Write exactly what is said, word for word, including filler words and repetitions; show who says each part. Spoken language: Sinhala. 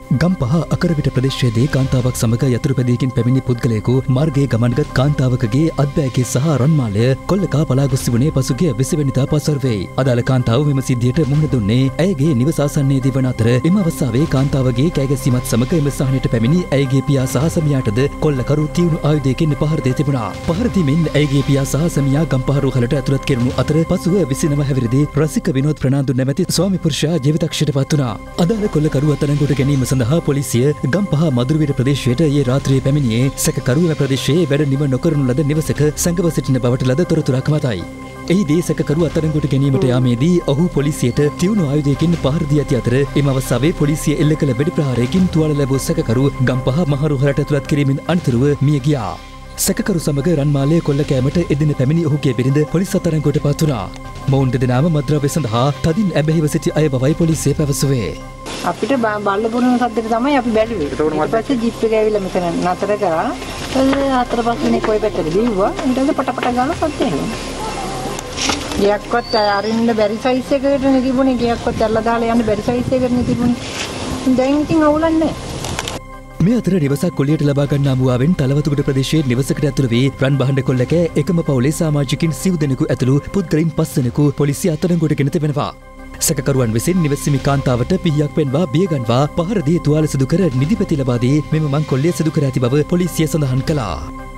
Speaker 1: ගම්පහ අකරවිට ප්‍රදේශයේදී කාන්තාවක් සමග යතුරුපැදියකින් පැමිණි පුද්ගලයෙකු මාර්ගයේ ගමන්ගත් කාන්තාවකගේ අත්බෑගේ සහ රන්මාලය කොල්ලකා පලා ගොස් තිබුණේ පසුගිය විසි වෙනිදා පසුරවෙයි. අදාළ කාන්තාව මෙම සිද්ධියට මුහුණ දුන්නේ ඇයගේ නිවස ආසන්නයේදී වන අතර එම අවස්ථාවේ කාන්තාවගේ කෑගැසීමත් සමග එම ස්ථානයට පැමිණි ඇයගේ පියා සහ සැමියාටද කොල්ලකරු තියුණු ආයුධයකින් පහර දී තිබුණා. පහර දීමෙන් ඇයගේ පියා සහ සැමියා ගම්පහ රෝහලට ඇතුළත් කෙරුණු අතර පසුව විසි නව හැවිරිදි රසික විනෝද් ප්‍රනාන්දු නැමැති ස්වාමි පුරුෂයා ජීවිතක්ෂයට පත් වුණා. අදාළ කොල්ලකරු අත්අඩංගුවට ගැනීම සඳහා පොලිසිය ගම්පහ මදුරුවිට ප්‍රදේශයට ඊයේ රාත්‍රියේ පැමිණියේ සැකකරු එම ප්‍රදේශයේ වැඩ නිම නොකරනු ලද නිවසක සැඟව සිටින බවට ලද තොරතුරක් මතයි. එහිදී සැකකරු අත්අඩංගුවට ගැනීමට යාමේදී ඔහු පොලිසියට තියුණු ආයුධයකින් පහර දී ඇති අතර එම අවස්ථාවේ පොලිසිය එල්ල කළ වෙඩි ප්‍රහාරයකින් තුවාල ලැබූ සැකකරු ගම්පහ මහරෝහලට ඇතුළත් කිරීමෙන් අනතුරුව මිය ගියා. සැකකරු සමග රන්මාලය කොල්ල කෑමට එදින පැමිණි ඔහුගේ බිරිඳ පොලිස් අත්අඩංගුවට පත් වුණා. මොවුන් දෙදෙනාම මද්ද්‍රව්‍ය සඳහා තදින් ඇබ්බැහිව සිටි අය බවයි පොලිසිය පැවසුවේ.
Speaker 2: අපිට බල්ල පුරන සද්දෙට තමයි අපි බැලුවේ. ඊට පස්සේ ජීප් එක ඇවිල්ලා මෙතන නතර කරා. හතර පහ දිනක් කොයි පැත්තට දීවුවා. ඊට පස්සේ පට පට ගාලා සද්ද එනවා. ගියක්වත් අරින්න බැරි සයිස් එකකට නේ තිබුණේ. ගියක්වත් ඇල්ලලා දාලා යන්න බැරි සයිස් එකකට නේ තිබුණේ. දැන් ඉතින් අවුලක් නැහැ.
Speaker 1: මේ අතර නිවසක් කොල්ලියට ලබා ගන්නා මුවාවෙන් තලවතුගොඩ ප්‍රදේශයේ නිවසකට ඇතුළු වී රන් බහඬ කොල්ලකෑ එකම පවුලේ සමාජිකින් සිව් දෙනෙකු ඇතුළු පුද්ගලයින් පස් දෙනෙකු පොලිසිය අත්අඩංගුවට ගෙන තිබෙනවා. සැකකරුවන් විසින් නිවසිමි කාන්තාවට පිහියක් පෙන්වා බියගන්වා පහර දී තුවාල සිදු කර නිදිපැති ලබා දී මෙම මංකොල්ලය සිදු කර ඇති බව පොලිසිය සඳහන් කළා.